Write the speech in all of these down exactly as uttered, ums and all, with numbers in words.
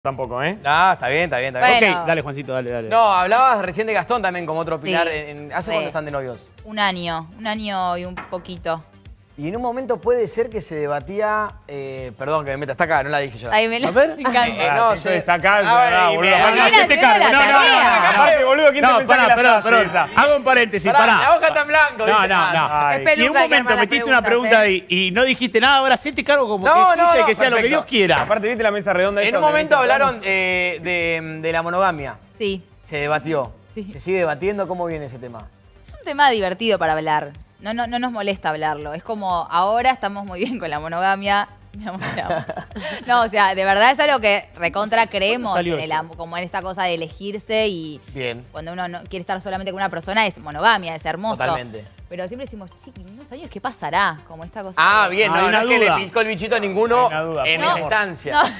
Tampoco, ¿eh? Ah, está bien, está bien, está bien. Bueno. Ok, dale, Juancito, dale, dale. No, hablabas recién de Gastón también como otro Sí. pilar. En, en- ¿Hace Sí. cuánto están de novios? Un año, un año y un poquito. Y en un momento puede ser que se debatía... eh, perdón, que me meta hasta acá, no la dije yo. Ay, me, A ver. me encanta. Eh, Ah, no, si sé. eso está acá, Ah, es verdad, y boludo. me- Aparte, Mira, hacete mira cargo. la No, no, no, tarea. aparte, boludo, ¿quién te No, pensás pará, que la pará, hace pará. esa? Hago un paréntesis, Pará, pará. la hoja está en blanco. No, ¿viste? no, no. Ay. Es peluca Si en un que arma momento las metiste una preguntas, pregunta ¿eh? y, y no dijiste nada, ahora hacete cargo como No, que no, dice no, que sea lo que Perfecto. Dios quiera. Aparte, ¿viste la mesa redonda En esa un donde momento viste hablaron eh, de, de la monogamia. Sí, Se debatió. Sí. Se sigue debatiendo. ¿Cómo viene ese tema? es un tema divertido para hablar. No, no, no nos molesta hablarlo. Es como, ahora estamos muy bien con la monogamia. Mi amor, te amo. No, o sea, de verdad es algo que recontra creemos salió en el esto? am- como en esta cosa de elegirse y Bien. cuando uno no quiere estar solamente con una persona es monogamia, es hermoso. Totalmente. Pero siempre decimos, chiqui, en unos años, ¿qué pasará? Como esta cosa. Ah, de- bien. Hay No, una no es que duda. le picó el bichito a ninguno Hay una duda, en por esta favor. instancia. No.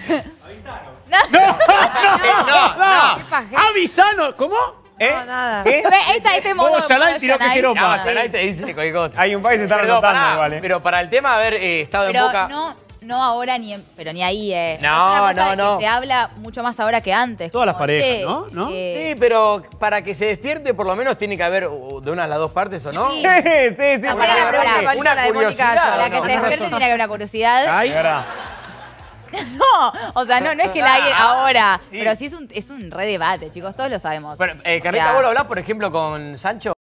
no, no. no. Avisanos, ¿cómo? ¿Eh? No, nada. ¿Eh? Ve, Esta, este modo. Vos, Yanay, modo tiró que Yanay. tiró No, pa. Yanay te dice cualquier cosa. Hay un país que se está Pero anotando pará, igual, ¿eh? pero para el tema de haber eh, estado en Pero boca... no, no ahora ni en- pero ni ahí, eh. No, es una cosa no, de no. que se habla mucho más ahora que antes. Todas las como, parejas, che, ¿no? ¿No? eh, Sí, pero para que se despierte por lo menos tiene que haber uh, de una de las dos partes, ¿o no? Sí. Sí, sí, sí. Ah, porque pará, la verdad pará. que- Una La de Mónica curiosidad. Gallo. Para que no, se tenés despierte razón. tiene que haber una curiosidad. Ay. Es verdad. No, o sea, no, no es que la hay Ah, ahora. sí. Pero sí es un, es un re debate, chicos, todos lo sabemos. Pero, eh, O Carlita, sea, ¿vos lo hablás, por ejemplo, con Sancho?